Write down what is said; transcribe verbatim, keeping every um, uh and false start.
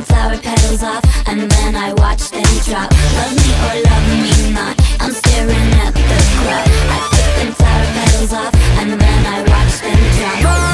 them flower petals off, and then I watch them drop. Love me or love me not, I'm staring at the crowd. I took them flower petals off, and then I watch them drop.